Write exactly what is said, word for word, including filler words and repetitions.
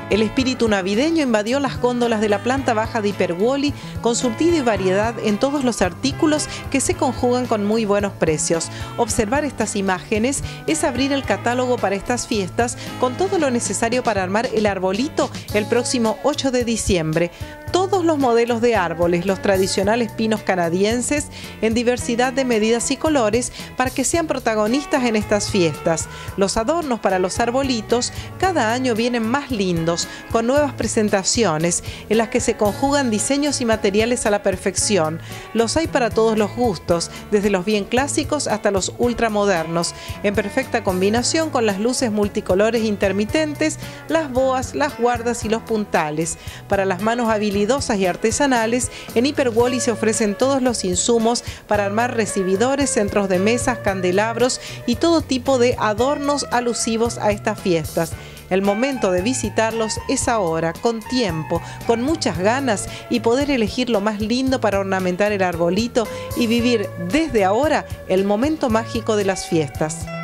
El espíritu navideño invadió las góndolas de la planta baja de Hiperwally con surtido y variedad en todos los artículos que se conjugan con muy buenos precios. Observar estas imágenes es abrir el catálogo para estas fiestas con todo lo necesario para armar el arbolito el próximo ocho de diciembre. Todos los modelos de árboles, los tradicionales pinos canadienses, en diversidad de medidas y colores para que sean protagonistas en estas fiestas. Los adornos para los arbolitos cada año vienen más lindos, con nuevas presentaciones en las que se conjugan diseños y materiales a la perfección. Los hay para todos los gustos, desde los bien clásicos hasta los ultramodernos, en perfecta combinación con las luces multicolores intermitentes, las boas, las guardas y los puntales. Para las manos habilidosas y artesanales, en Hiperwally se ofrecen todos los insumos para armar recibidores, centros de mesas, candelabros y todo tipo de adornos alusivos a estas fiestas. El momento de visitarlos es ahora, con tiempo, con muchas ganas y poder elegir lo más lindo para ornamentar el arbolito y vivir desde ahora el momento mágico de las fiestas.